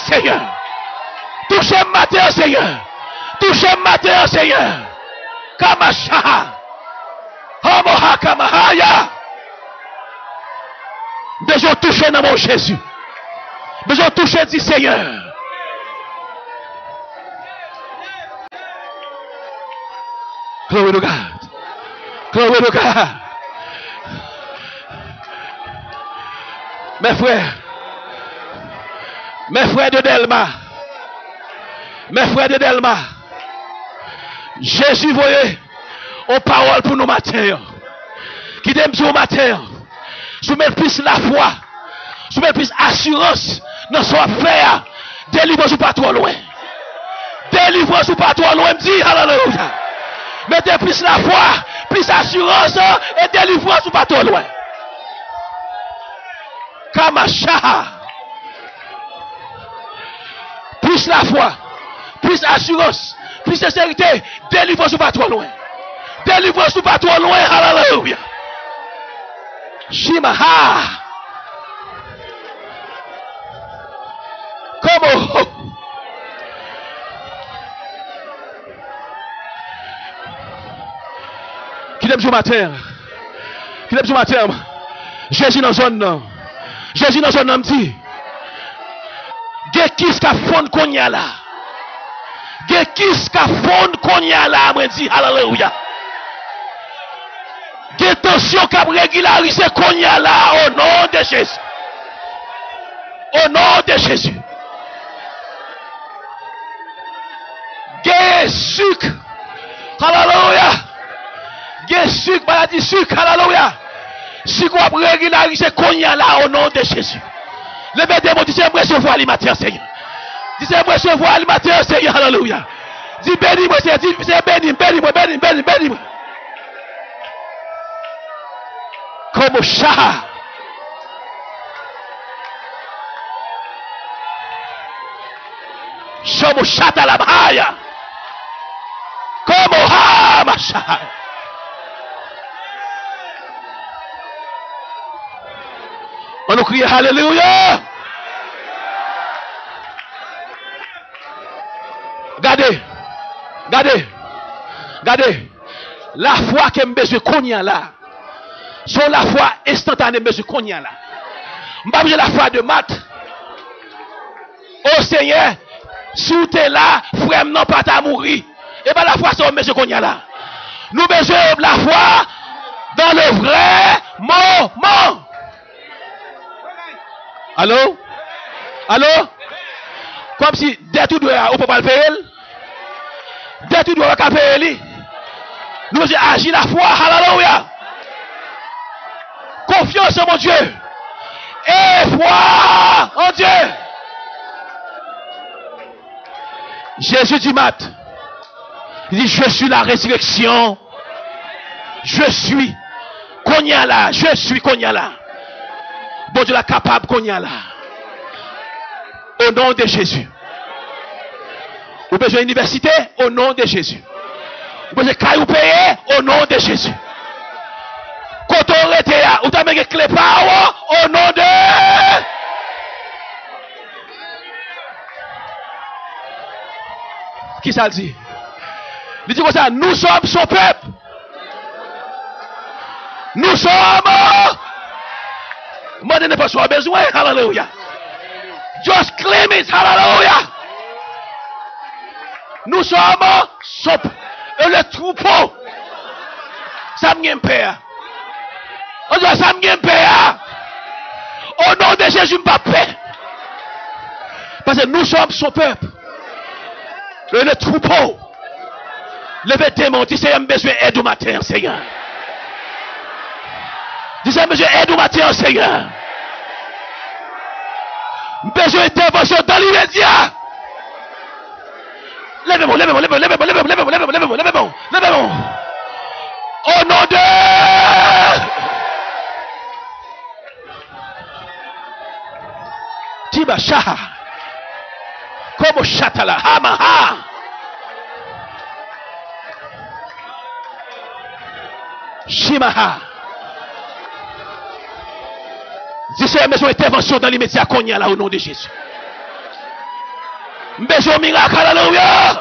Seigneur. Kamasha. Homoha kamahaya. Besoin toucher dans mon Jésus. Besoin toucher dit Seigneur. Glory to God. Mes frères de Delma, Jésus voyait aux paroles pour nous matin. Qui t'aime au matin. Soumettre plus la foi. Soumettre plus assurance dans son affaire. Délivre-nous pas trop loin. Me dit hallelujah. Mettez plus la foi, plus assurance et délivrance pas trop loin. Kamasha. Plus la foi, plus assurance, plus sincérité, délivrance pas trop loin. Hallelujah. Shimaha. Comment? Qui l'aime ce matin? Jésus dans zone non. Me dit. Gekis ka fond konya la. Me dit hallelujah. Tension ka régulariser konya la au nom de Jésus. Sucre. Hallelujah. Gen sucre, maladie sucre, alléluia. Si qu'on va régulariser Konya là au nom de Jésus. Levez des mots, dis moi recevoir le matin, Seigneur. Dis moi recevoir le matin, Seigneur, alléluia. Dis bénis-moi, Seigneur, dis bénis-moi. Comme chat. Como chata la bahaya. Como ha masha. On nous crie Alléluia. Regardez. La foi que besoin qu'on là. C'est la foi instantanée besoin qu'on là. M'pas besoin la foi de maths. Oh Seigneur, si tu es là, frère non pas ta mourir. Et bien la foi c'est besoin qu'on là. Nous besoin la foi dans le vrai moment. Allô? Comme si dès tout doit on peut pas le payer. Dès tout doit pas payer. Nous agir la foi. Alléluia. Confiance en mon Dieu. Et foi en Dieu. Jésus dit Matt. Il dit je suis la résurrection. Je suis Konyala. Je suis Konyala. Bon Dieu la capable Konyala. Au nom de Jésus. Vous besoin d'université au nom de Jésus. Vous besoin de caillou payer au nom de Jésus. Quand on était là, vous avez clé power au nom de. Qui ça dit? Il dit comme ça, nous sommes son peuple. Nous sommes. Moi, je n'ai pas besoin. Hallelujah. Just claim it. Hallelujah. Nous sommes son peuple. Et le troupeau. Ça me père. On dit ça me père. Au nom de Jésus, pas paix. Parce que nous sommes son peuple. Et le troupeau. Levez tes mains. Dis Seigneur, besoin d'aide au matin, Seigneur. Dis Seigneur, besoin d'aide au matin, Seigneur. Besoin d'intervention dans l'immédiat. Levez-moi. Au nom de. Tiba Shaha. Como Shatala. Hamaha. Shimaha. Dis c'est besoin d'intervention dans l'immédiat qu'on y a là au nom de Jésus. Besoin de miracle, alléluia.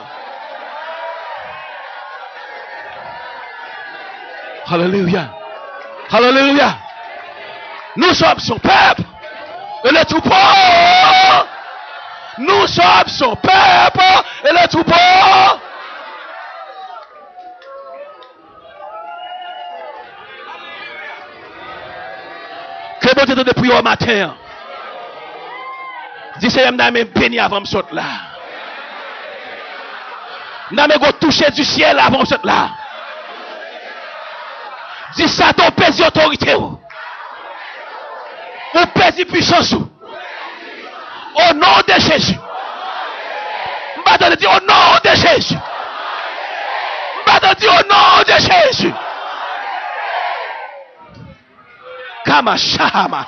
Alléluia. Nous sommes son peuple. Et le troupeau. Nous sommes son peuple. Et le troupeau. Que bon Dieu te prie au matin. Dis Seigneur, je vais béni avant de sortir là. Je vais toucher du ciel avant de sortir là. Dis ça ton pèse autorité. Ou pèse puissance. Au nom de Jésus. Je vais dire au nom de Jésus. Je vais dire au nom de Jésus. Kama Shama.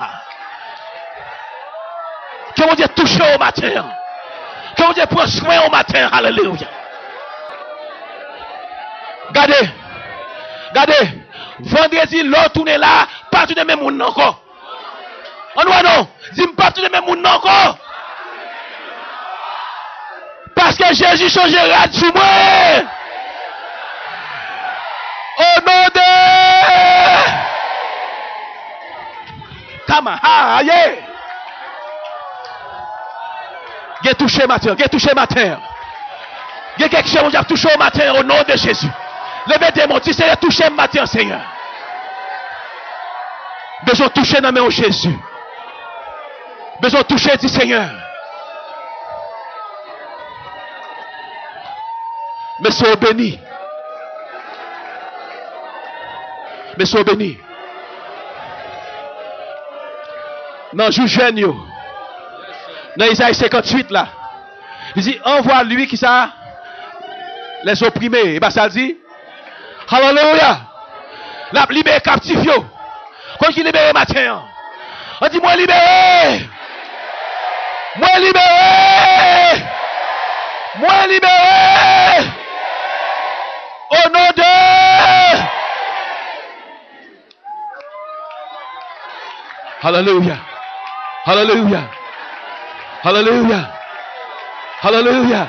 Que mon Dieu touche au matin. Que mon Dieu prend soin au matin. Alléluia. Regardez. Vendredi, l'autre tourne là. Pas tout de même monde encore. On voit non. Dis-moi pas tout de même monde encore. Parce que Jésus changera sur moi. Au nom de. Kama. Aïe. Get touché matin. Get quelque chose qui a touché au matin au nom de Jésus. Levez tes mains. Si c'est touché matin, Seigneur. Besoin de toucher dans la main de Jésus. Besoin de toucher, dit Seigneur. Mais sois béni. Mais sois béni. Dans jour jeune yo. Dans Isaïe 58 là. Il dit envoie lui qui ça les opprimés. Et bien ça dit Hallelujah. La libéré captif yo. Quand il libéré matin. On dit moi libéré. Moi libéré. Moi libéré. Au nom de Hallelujah. Hallelujah. Hallelujah. Hallelujah.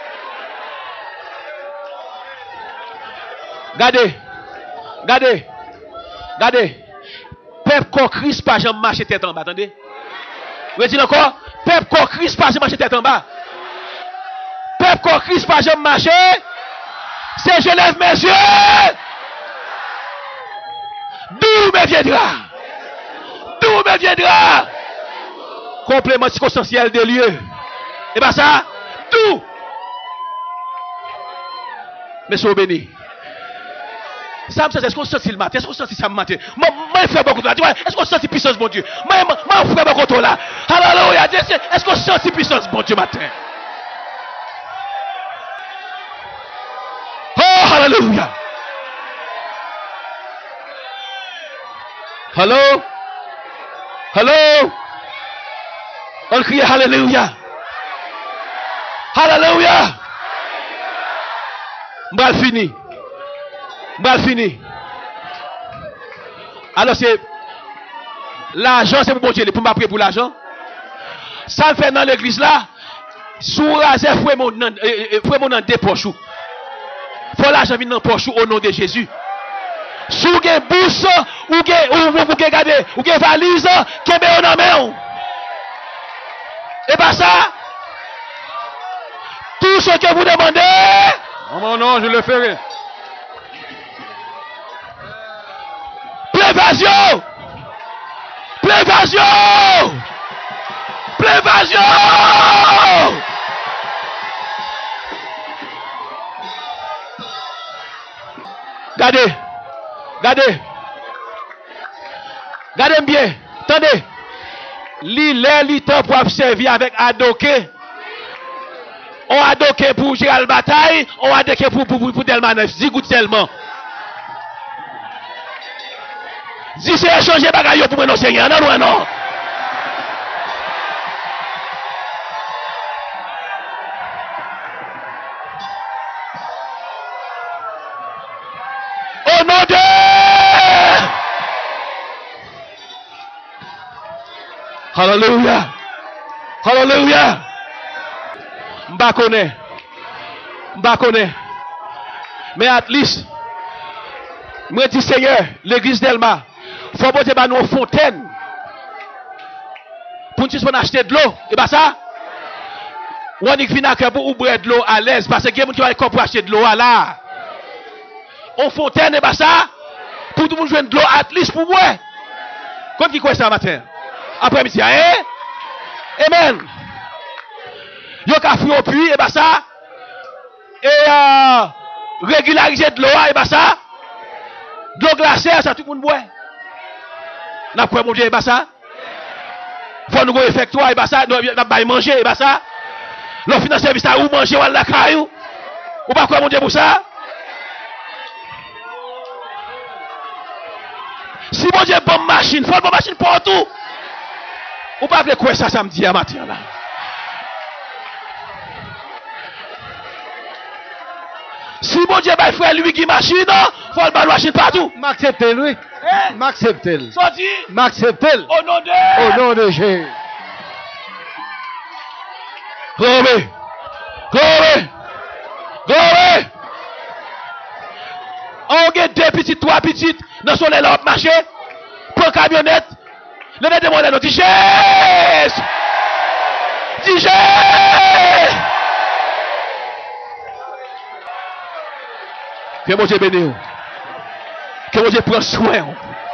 Regardez. Regardez. Regardez. Peuple qu'on Christ pas jamais marcher tête en bas. Attendez. Vous dites encore? Peuple qu'on Christ pas jamais marcher tête en bas. Peuple qu'on Christ pas jamais marcher. C'est je lève mes yeux. D'où me viendra? D'où me viendra? Complément circonstanciel des lieux. Et bien ça, tout. Mais sois béni. Ça me est-ce qu'on sentit le matin? Est-ce qu'on sentit ça le matin? Moi, je fais beaucoup de là. Est-ce qu'on sentit puissance, bon Dieu? Moi, je fais beaucoup de là. Alléluia. Est-ce qu'on sentit puissance, bon Dieu, matin? Oh, alléluia. Hello? Hello? On crie alléluia. Alléluia. M'bral fini. M'bral fini. Alors c'est l'argent, c'est pour bon Dieu, pour m'appeler pour l'argent. Ça fait dans l'église là, sous raser fouet mon dans des poches. Faut l'argent venir dans poche au nom de Jésus. Sous gen bourse ou gen garder ou gen valise, kembe on en main. Et pas ça. Tout ce que vous demandez. En mon nom, je le ferai. Prévasion. Prévasion. Prévasion. Regardez. Regardez. Regardez bien. Attendez. Li temps pour observer avec Adoké. On Adoké pour Gérald Bataille. On Adoké pour Delman. Zigout tellement. Si c'est échanger bagaille pour nos seigneurs. Non, non. Au nom de Hallelujah. Hallelujah. M'ba connaît. Mais at least, moi dis Seigneur, l'église d'Elma, faut boter ba nous fontaine. Pour nous acheter de l'eau, et bah ça. On y vient à pour ouvrir de l'eau à l'aise parce que quelqu'un qui va pour acheter de l'eau là. On fontaine et bah ça pour tout le monde jouer de l'eau at least pour moi. Quand qui quoi ça matin? Après-midi, hein? Amen. Yo ka fou au puits et bah ça. Et régulariser de l'eau et bah ça. De l'eau glacée ça tout le monde boit. N'a pas mon Dieu et bah ça. Faut nous effectuer et bah ça, n'a pas manger et bah ça. L'on finance service à ou manger ou à la caillou. Ou pas quoi mon Dieu pour ça? Si mon Dieu bonne machine, faut une bonne machine pour tout. Ou pas de quoi ça samedi à matin là. Si mon Dieu va faire lui qui machine, faut une bonne machine partout. M'accepte lui. M'accepte. Sorti. M'accepte. Au nom de Jésus. Glory. Glory. Glory. On a deux petites, trois petites dans son élan marché. Pour camionnette. Le nez de mon élan dit Jésus. Dit Jésus. Que mon Dieu bénisse. Que mon Dieu prenne soin.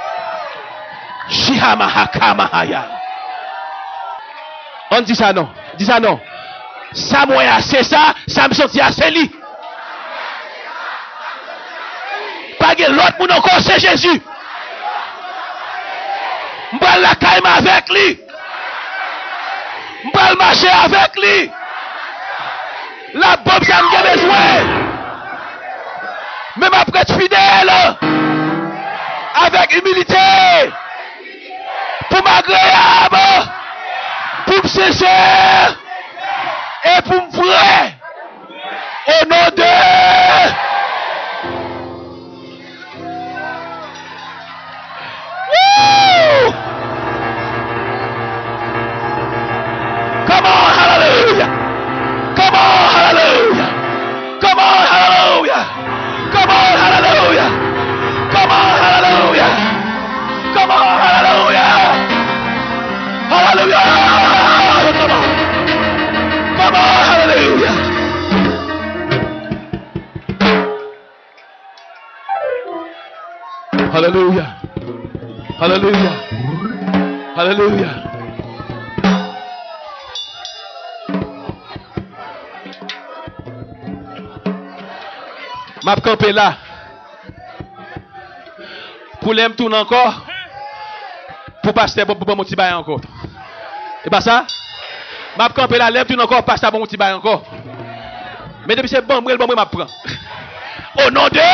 Shihamahakamahaya. On dit ça non. Dis ça non. Ça moi c'est ça. Ça me sentit assez lit. Pas que l'autre monde encore c'est Jésus. M'bral la caille avec lui. M'bral marcher avec lui. La bombe ça m'a besoin. Même après être fidèle. Avec humilité. Pour m'agréable. Pour me sincère. Et pour me vrai. Au nom de... Woo! Come on, hallelujah! Come on, hallelujah! Come on, hallelujah! Come on, hallelujah! Come on, hallelujah! Come on, hallelujah! Hallelujah! Come on! Come on, hallelujah! Hallelujah. Hallelujah. Hallelujah. M'a campé là. Pour l'aime tourne encore. Pour passer pour mon petit bail encore. Et pas ça? M'a campé là, l'aime tourne encore, passer pour mon petit bail encore. Mais depuis c'est bon, moi m'a prend. Au nom de...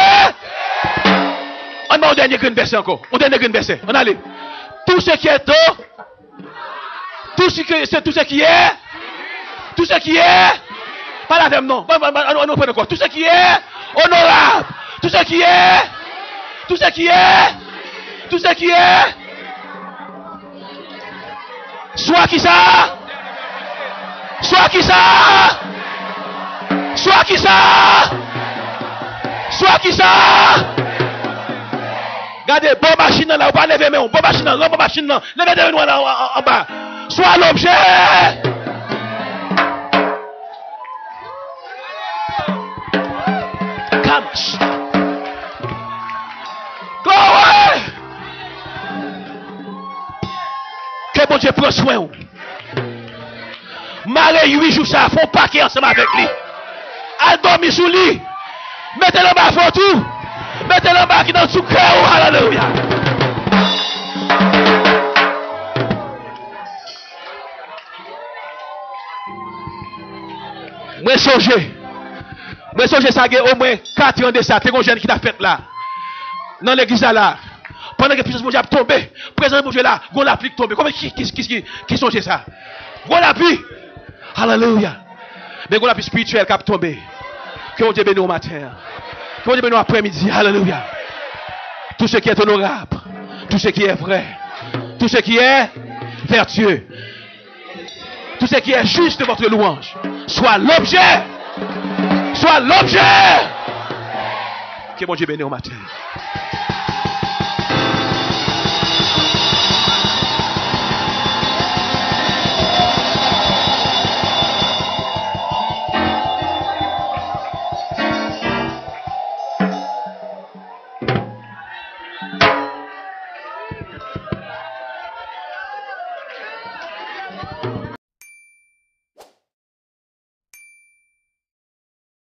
On va au dernier green verset encore. On dernier green verset. On allait. Tout ce qui est haut, tout ce qui est, pas la même non. On prend encore. Tout ce qui est honorable, tout ce qui est, soit qui ça, regardez, bon machine là, on va lever mais bon machine là, levez de nous en bas. Soit l'objet. Come. Glory. Que bon Dieu prend soin. Maré 8 jours ça, font paquet ensemble avec lui. Elle dormi sous lui. Mettez-le en bas, faut tout. Mettez-le en bas qui dans sous cœur. Alléluia. Moi songe ça au moins 4 ans de ça. T'es un jeune qui t'a fait là. Dans l'église là. Pendant que le puissance de Dieu a tombé, présence de Dieu là, on l'a plié tomber. Comment qui songe ça? On l'a plié. Alléluia. Mais on l'a plié spirituel qui a tombé. Que Dieu bénisse au matin. Que Dieu bénisse après-midi. Alléluia. Tout ce qui est honorable, tout ce qui est vrai, tout ce qui est vertueux, tout ce qui est juste de votre louange, soit l'objet. Que mon Dieu bénisse au matin.